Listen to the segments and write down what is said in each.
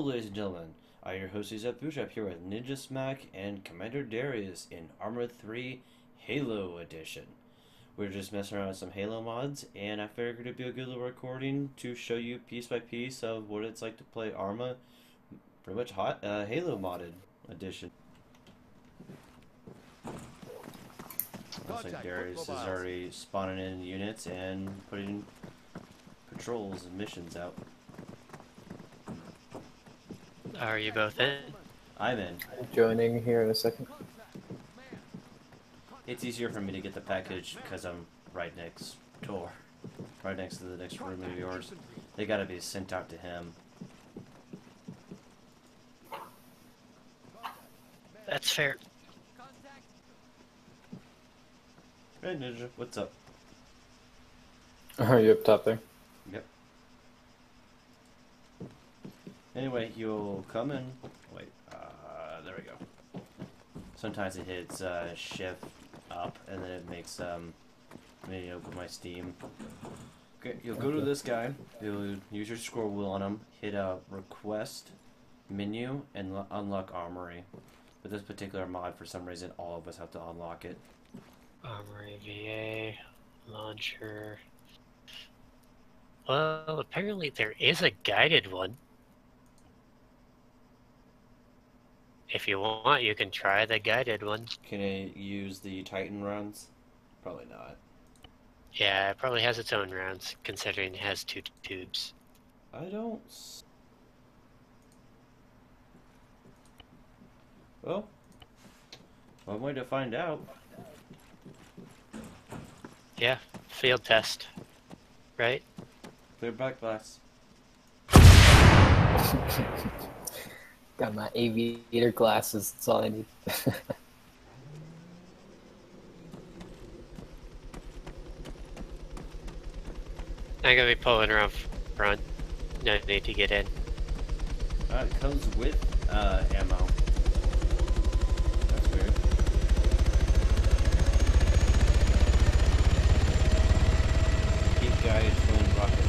ladies and gentlemen. I'm your host, Izet Bouchap, here with Ninja Smack and Commander Darius in Arma 3 Halo Edition. We're just messing around with some Halo mods, and I figured it'd be a good little recording to show you piece by piece of what it's like to play Arma, pretty much Halo modded edition. Looks like Darius is already spawning in units and putting patrols and missions out. Are you both in? I'm in. I'm joining here in a second. It's easier for me to get the package because I'm right next door. Right next to the next room of yours. They gotta be sent out to him. That's fair. Hey Ninja, what's up? Are you up top there? Yep. Anyway, you'll come in. Wait, there we go. Sometimes it hits shift up and then it makes me open my Steam. Okay, you'll go to this guy, you'll use your scroll wheel on him, hit request menu and unlock armory. With this particular mod, for some reason all of us have to unlock it. Armory VA, launcher. Well, apparently there is a guided one. If you want, you can try the guided one. Can it use the Titan runs? Probably not. Yeah, it probably has its own rounds, considering it has 2 tubes. I don't... Well, one way to find out. Yeah, field test. Right? Clear back glass. Got my aviator glasses, that's all I need. I'm gonna be pulling around front. No need to get in. It comes with ammo. That's weird. Keep guided twin rockets.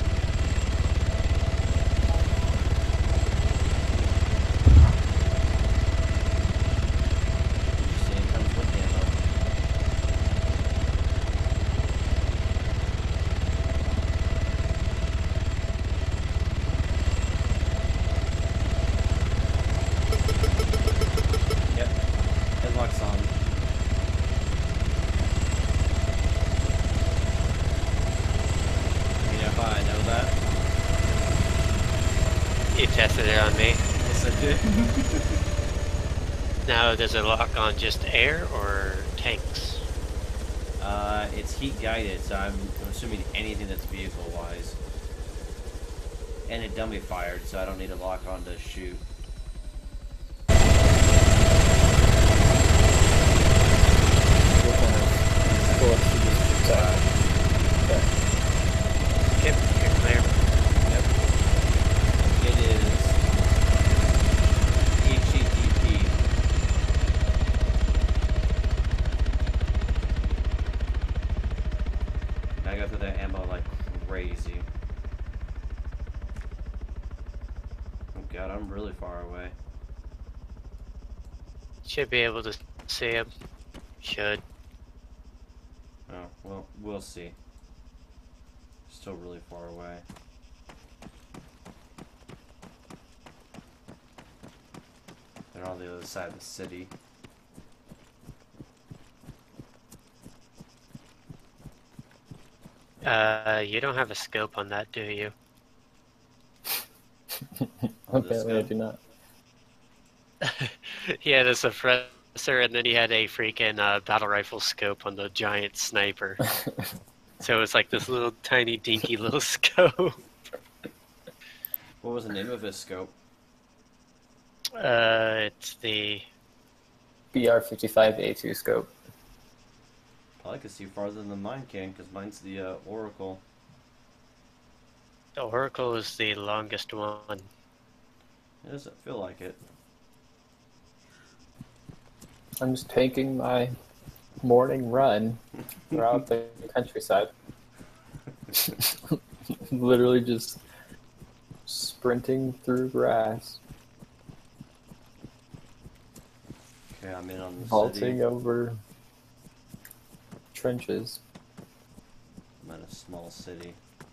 Interesting, it comes with ammo. Yep, headlock's on. You know if I know that? You tested it on me. Yes, I did. Now, does it lock on just air or tanks? It's heat guided, so I'm assuming anything that's vehicle wise. And it dummy fired, so I don't need to lock on to shoot. Yep, you're clear. Yep. It is HETP. I go through that ammo like crazy. Oh god, I'm really far away. Should be able to see him. Should. Oh, well, we'll see. Still really far away. They're on the other side of the city. You don't have a scope on that, do you? Apparently I do not. He had a suppressor, and then he had a freaking battle rifle scope on the giant sniper. So it's like this little tiny dinky little scope. What was the name of his scope? It's the... BR-55A2 scope. I can see farther than mine can, because mine's the Oracle. The Oracle is the longest one. It doesn't feel like it. I'm just taking my morning run throughout the countryside. Literally just sprinting through grass, Okay, I'm in on the vaulting city. over trenches. I'm in a small city.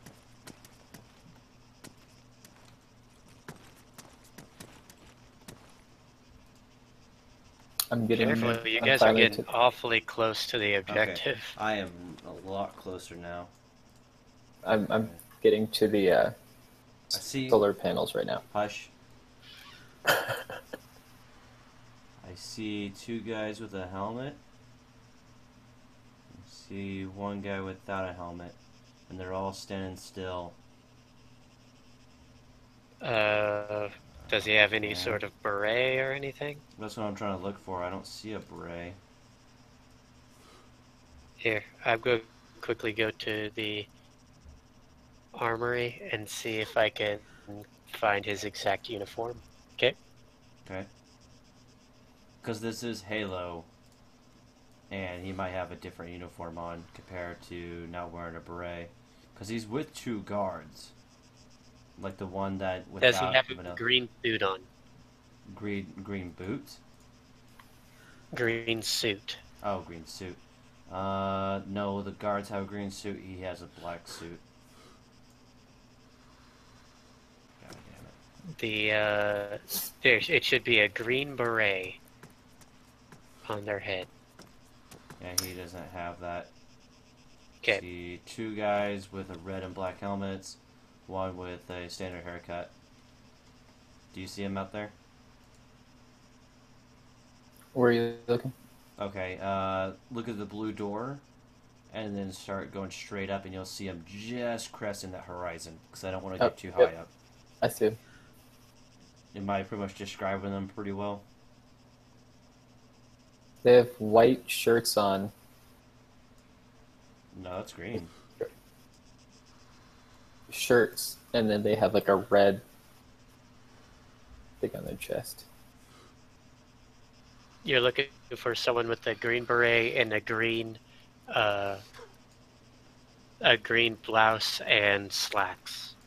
I'm getting. Careful, you I'm guys are finally getting awfully close to the objective. I am a lot closer now. I'm Okay. getting to the I see. solar panels right now. Hush. I see two guys with a helmet. I see one guy without a helmet. And they're all standing still. Does he have any Yeah. sort of beret or anything? That's what I'm trying to look for. I don't see a beret. Here, I'll quickly go to the armory and see if I can find his exact uniform. Okay. Okay. Because this is Halo. And he might have a different uniform on compared to not wearing a beret. Because he's with two guards. Like the one that without Does he have vanilla- a green suit on? green boots? Green suit. Oh, green suit. No, the guards have a green suit. He has a black suit. God damn it. It should be a green beret on their head. Yeah, he doesn't have that. Okay. See two guys with a red and black helmets, one with a standard haircut. Do you see him out there? Where are you looking? Okay, look at the blue door, and then start going straight up, and you'll see him just cresting that horizon, because I don't want to get too high yep. up. I see him. Am I pretty much describing them pretty well? They have white shirts on. No, it's green. Shirts, and then they have like a red thing on their chest. You're looking for someone with a green beret and a green blouse and slacks.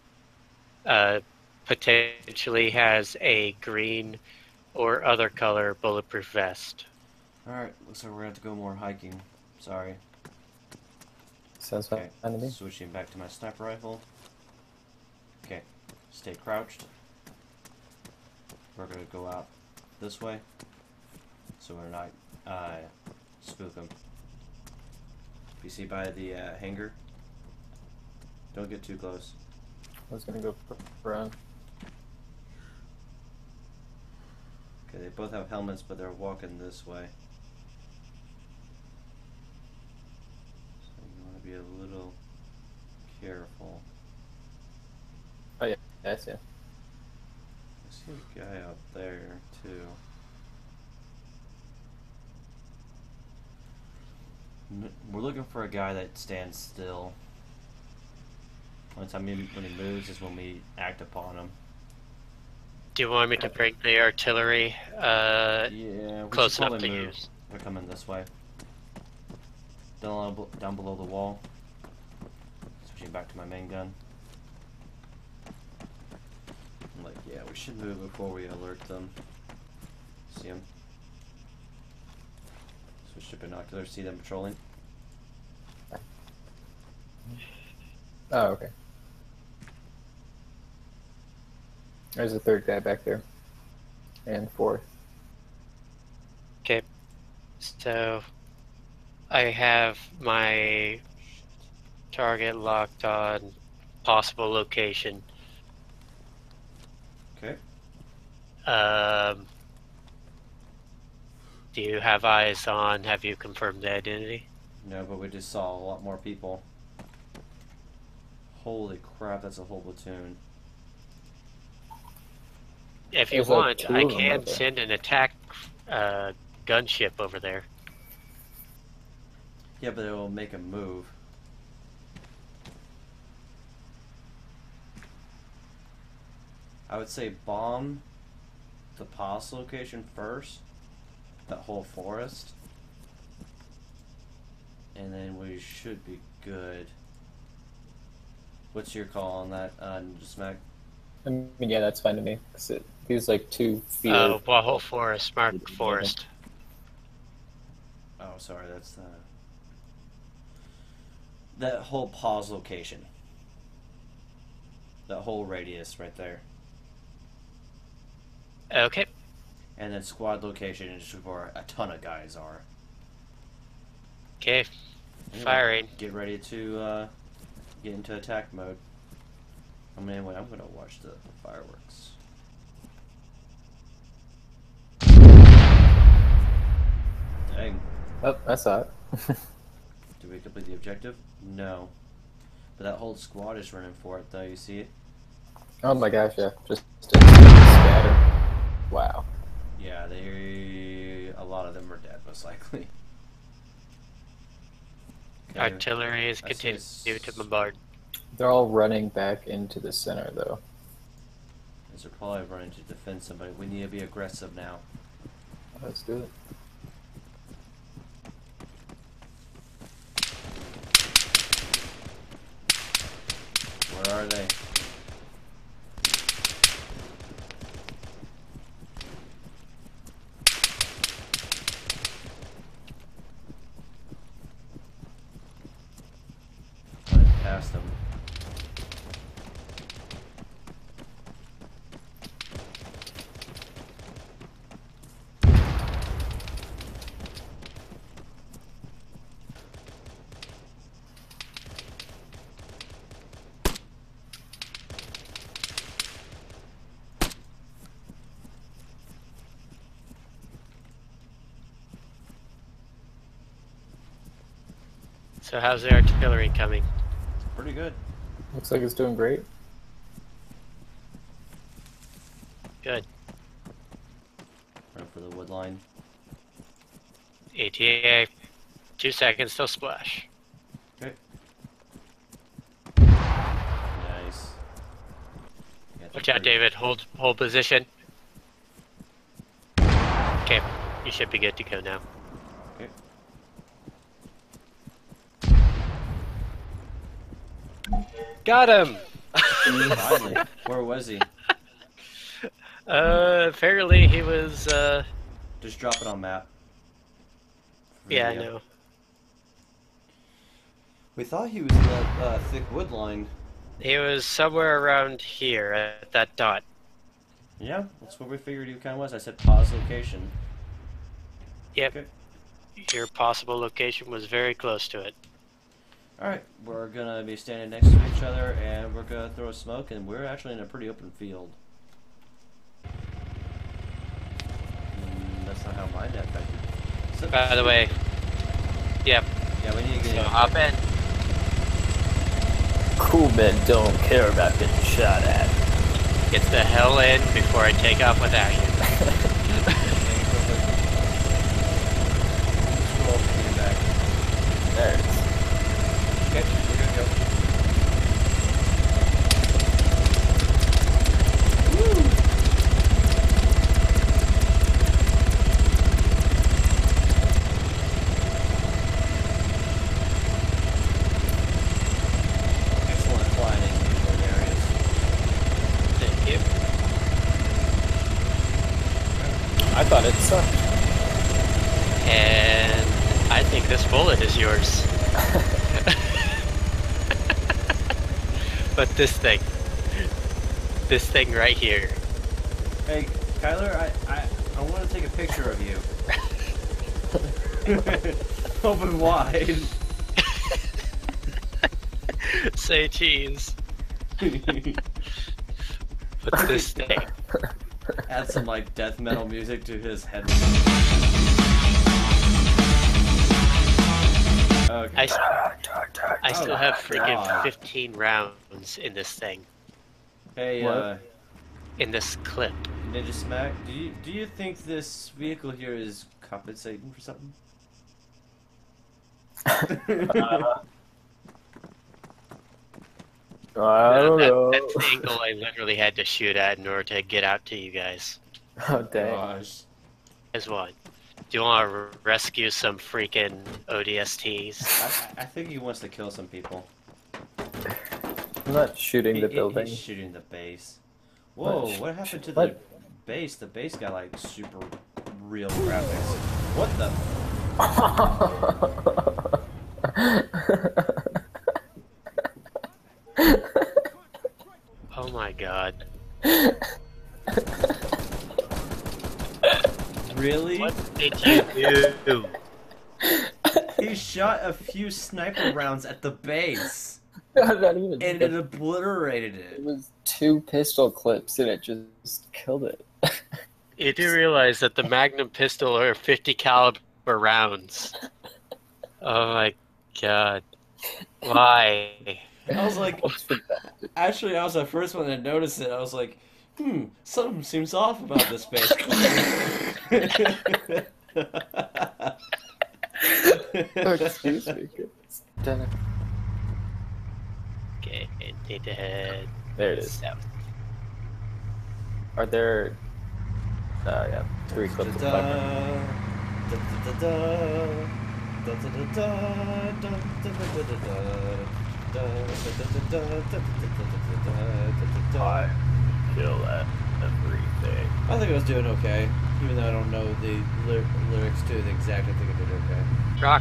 Potentially has a green or other color bulletproof vest. Alright, looks like we're going to have to go more hiking. Sorry. Sounds Okay, fine to me. switching back to my sniper rifle. Okay, stay crouched. We're going to go out this way, so we're not spook them. If you see by the hangar, don't get too close. I was gonna go around. Okay, they both have helmets, but they're walking this way. So you want to be a little careful. Oh yeah, I see him. I see a guy out there too. We're looking for a guy that stands still. Only time when he moves is when we act upon him. Do you want me to bring the artillery Yeah, we close should enough probably to move. use? They're coming this way. Down below the wall. Switching back to my main gun. I'm like, yeah, we should move before we alert them. See them? Switch to binoculars, see them patrolling. Oh, okay. There's a third guy back there. And fourth. Okay. So I have my target locked on possible location. Okay. Do you have eyes on? Have you confirmed the identity? No, but we just saw a lot more people. Holy crap, that's a whole platoon. If you There's like want, two I of them can out there. send an attack gunship over there. Yeah, but it will make a move. I would say bomb the pause location first. That whole forest. And then we should be good. What's your call on that, Smack? I mean, yeah, that's fine to me. Cause these like 2 field. Wahoo Forest, Mark Forest. Oh, sorry, that's that whole pause location. That whole radius right there. Okay. And then squad location is where a ton of guys are. Okay. Anyway, Firing. Get ready to get into attack mode. Anyway, I'm gonna watch the fireworks. Dang. Oh, I saw it. Did we complete the objective? No. But that whole squad is running for it, though. You see it? Oh my gosh, yeah. Just scatter. Wow. Yeah, a lot of them are dead, most likely. Okay, Artillery is I see continuing to bombard. They're all running back into the center, though. they're probably running to defend somebody. We need to be aggressive now. Let's do it. Where are they? Running past them. So how's the artillery coming? Pretty good. Looks like it's doing great. Good. Run for the wood line. ATA. 2 seconds till splash. Okay. Nice. Yeah, Watch out, David. Hold position. Okay, you should be good to go now. Okay. Got him. Finally. Where was he? Apparently he was. Just drop it on map. Yeah, I Video. know. We thought he was in that thick wood line. He was somewhere around here at that dot. Yeah, that's what we figured he kind of was. I said pause location. Yep. Okay. Your possible location was very close to it. Alright, we're gonna be standing next to each other and we're gonna throw a smoke, and we're actually in a pretty open field. That's not how mine affected. So, By the way, yep. yeah, we need to get So in. hop in. Cool men don't care about getting shot at. Get the hell in before I take off with action. Scroll, get back. There it is. Okay, we're gonna go. Excellent flying in these areas. Thank you. I thought it sucked. And I think this bullet is yours. But this thing right here. Hey, Kyler, I want to take a picture of you. Open wide. Say cheese. But this thing. Add some like death metal music to his head. Okay. I still have freaking God. 15 rounds in this thing. Hey, What? In this clip. Ninja Smack, do you think this vehicle here is compensating for something? I don't know. That's the angle I literally had to shoot at in order to get out to you guys. Oh, dang. Gosh. As what? Do you want to rescue some freaking ODSTs? I think he wants to kill some people. I'm not shooting the building. He's shooting the base. Whoa, What? what happened to the What? base? The base got like super real graphics. What the? Oh my god. Really? What did you do? He shot a few sniper rounds at the base, Not even. and it obliterated It it. was 2 pistol clips, and it just killed it. You do realize that the Magnum pistol are 50 caliber rounds. Oh my god. Why? I was like, What's the actually, I was the first one to notice it. I was like, something seems off about this base. Oh, excuse me. Dinner. Okay, need to head There it is. south. Are there? Yeah, 3 clips of Piper. I kill that everything. I think I was doing okay, even though I don't know the lyrics to the exact. I think I did okay. Rock.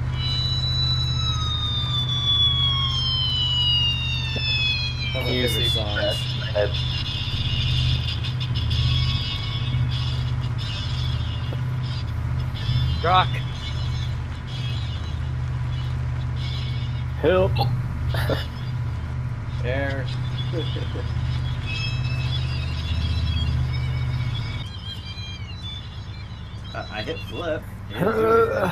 One of my You favorite see songs. scratch in my head. Rock. Help! Air. I hit flip. It didn't do anything.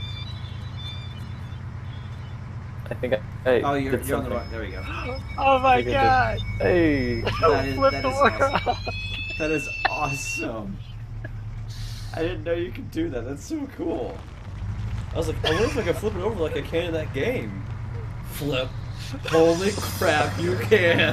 I think I Oh, you're did on the something. wrong. There we go. Oh my I think I god. Hey! Flip the awesome. That is awesome. I didn't know you could do that. That's so cool. I was like, I wonder if I can flip it over like I can in that game. Flip. Holy crap, you can.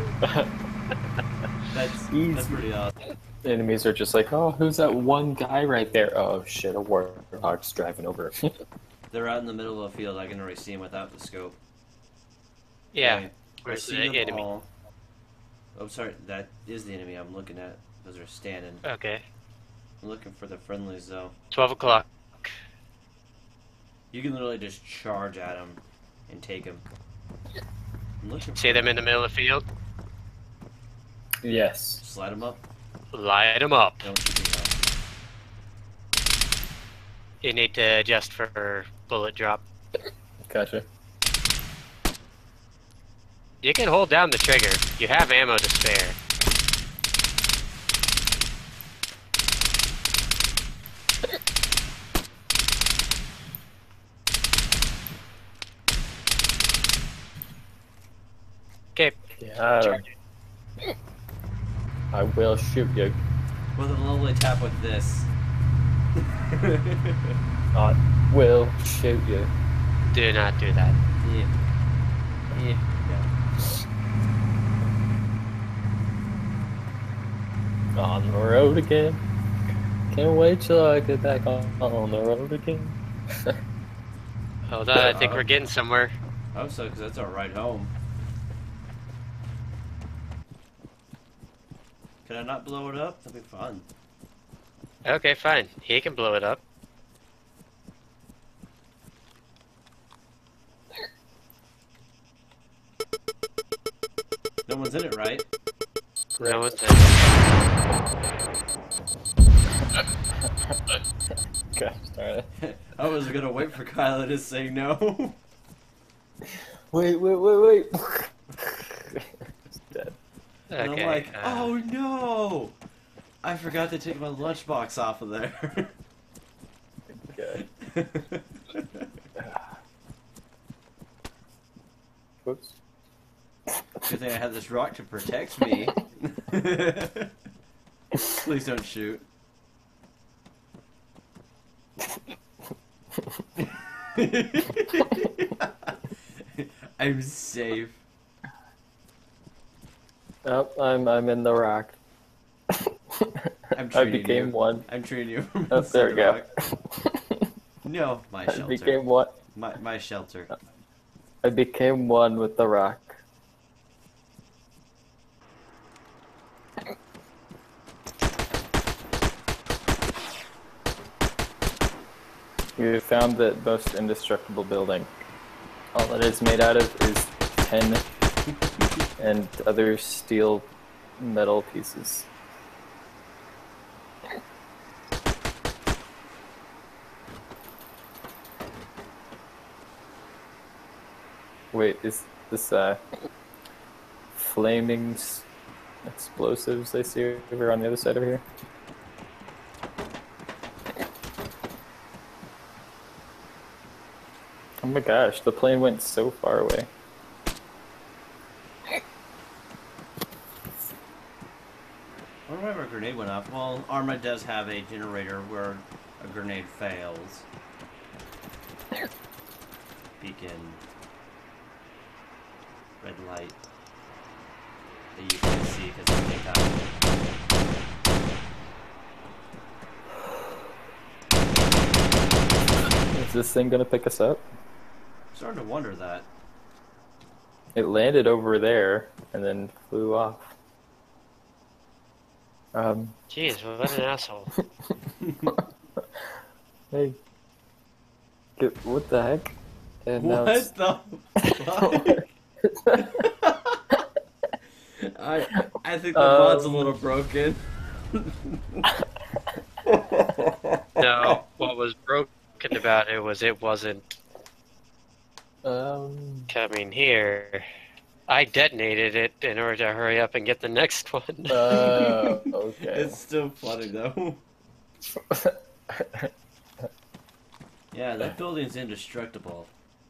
That's Easy. pretty awesome. The enemies are just like, oh, who's that one guy right there? Oh shit, a warthog's driving over. They're out in the middle of the field. I can already see them without the scope. Yeah. Okay, I Where's see the them enemy? all. Oh, sorry. That is the enemy I'm looking at. Those are standing. Okay. I'm looking for the friendlies, though. 12 o'clock. You can literally just charge at them and take them. I'm looking See for them in the middle of the field? Yes. Slide them up. Light them up. Don't shoot me up. You need to adjust for bullet drop. Gotcha. You can hold down the trigger. You have ammo to spare. Okay. Yeah. I will shoot you. With a lovely tap with this. I will shoot you. Do not do that. Yeah. Yeah. On the road again. Can't wait till I get back on the road again. Hold on, I think we're getting somewhere. I hope so, because that's our ride home. Can I not blow it up? That'd be fun. Okay, fine. He can blow it up. No one's in it, right? No one's in. Gosh darn it. I was gonna wait for Kyla to say no. Wait. It's dead. And Okay. I'm like, oh no! I forgot to take my lunchbox off of there. Okay. Whoops. Good thing I have this rock to protect me. Please don't shoot. I'm safe. Oh, I'm in the rock. I'm I treating became you. one. I'm treating you from Oh, there we go. rock. No, my I shelter. became one. My shelter. I became one with the rock. You found the most indestructible building. All it is made out of is tin and other steel metal pieces. Wait, is this flaming explosives I see over on the other side over here? Oh my gosh, the plane went so far away. I wonder why our grenade went off. Well, Arma does have a generator where a grenade fails. Beacon. Red light. That you can see because it's daytime. Is this thing gonna pick us up? I'm starting to wonder that. It landed over there and then flew off. Jeez, what an asshole. Hey. What the heck? And now What it's- the fuck? I think the mod's a little broken. No, what was broken about it was it wasn't coming here. I detonated it in order to hurry up and get the next one. okay. It's still funny though. Yeah, that building's indestructible.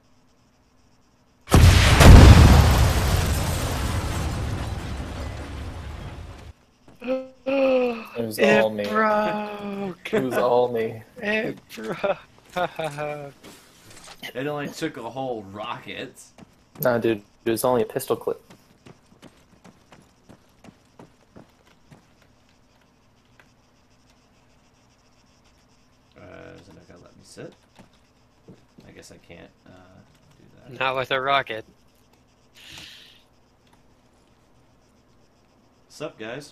It was all me. Broke. It was all me. It broke. It only took a whole rocket. Nah, dude, it was only a pistol clip. Is it not gonna let me sit? I guess I can't do that. Not with a rocket. What's up, guys?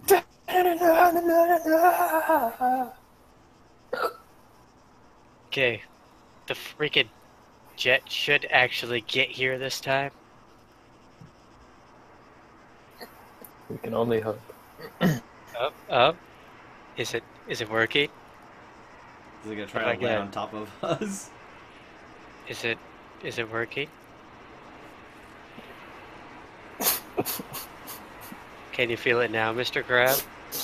Okay, the freaking jet should actually get here this time. We can only hope. Up. Is it working? Is it gonna Oh try my to land God. on top of us? Is it working? Can you feel it now, Mr. Crab?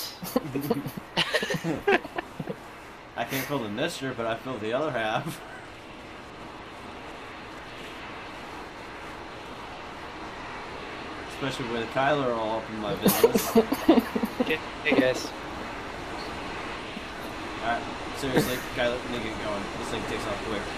I can't feel the mixture, but I feel the other half. Especially with Kyler all up in my business. Hey guys. Alright, seriously, Kyler, we need to get going. This thing takes off quick.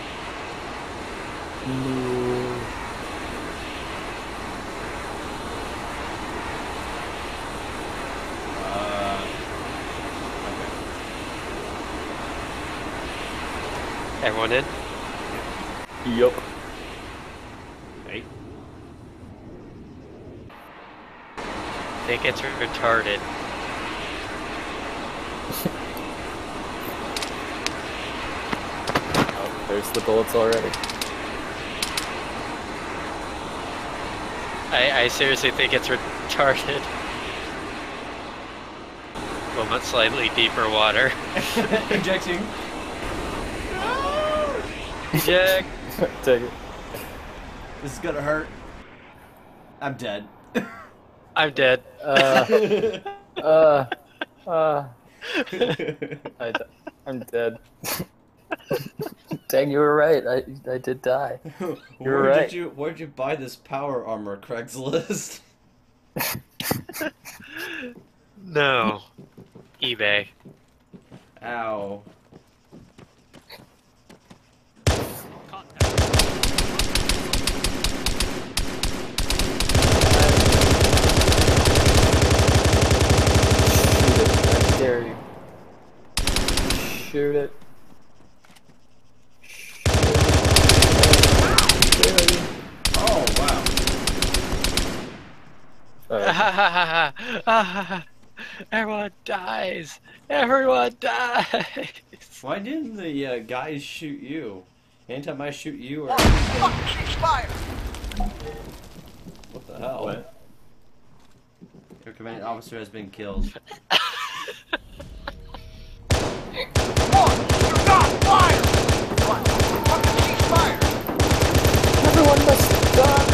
Okay. Everyone in? Yup. Hey. I think it's retarded. Oh, there's the bullets already. I seriously think it's retarded. Well, but slightly deeper water. Injecting. Jack. Take it. This is gonna hurt. I'm dead. I'm dead. I'm dead. Dang, you were right. I did die. You're right. Where'd you buy this power armor, Craigslist? No. eBay. Ow. Shoot it. I dare you. Shoot it. Oh wow. Everyone dies. Everyone dies. Why didn't the guys shoot you? Anytime I shoot you, or Ceasefire! what the hell? What? Your commanding officer has been killed. One, do not fire! Fucking ceasefire! Everyone must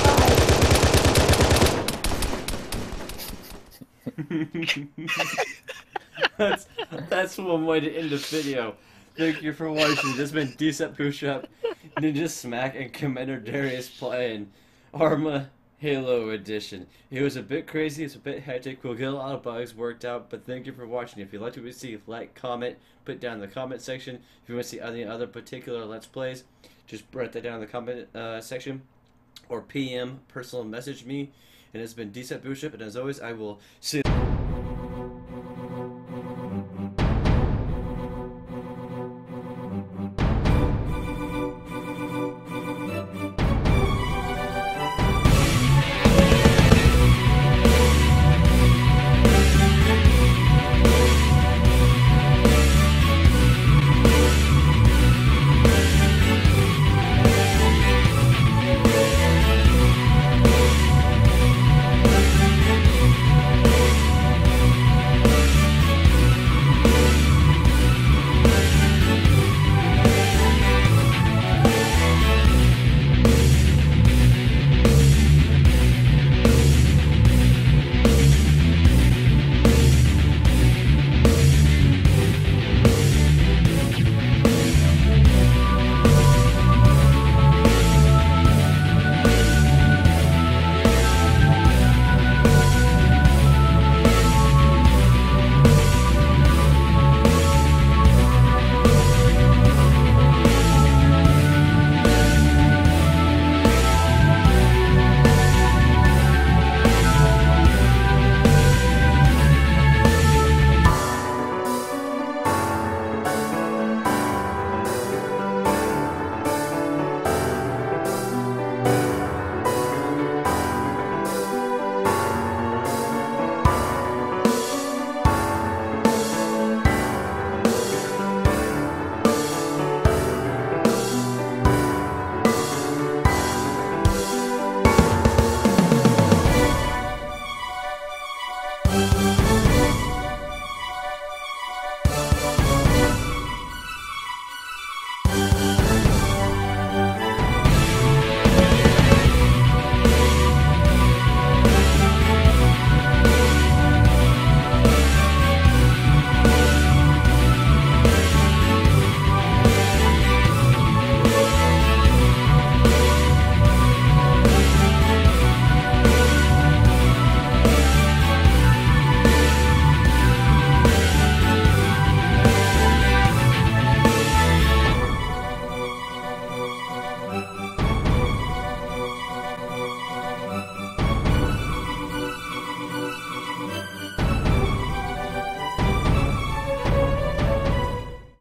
die! that's one way to end the video. Thank you for watching. This has been Decent Push Up, Ninja Smack, and Commander Darius playing Arma Halo Edition. It was a bit crazy, it's a bit hectic, we'll get a lot of bugs worked out, but thank you for watching. If you liked what we see, like, comment, put down in the comment section. If you want to see any other particular Let's Plays, just write that down in the comment section, or PM, personal message me. And it's been Decent Push Up, and as always, I will see you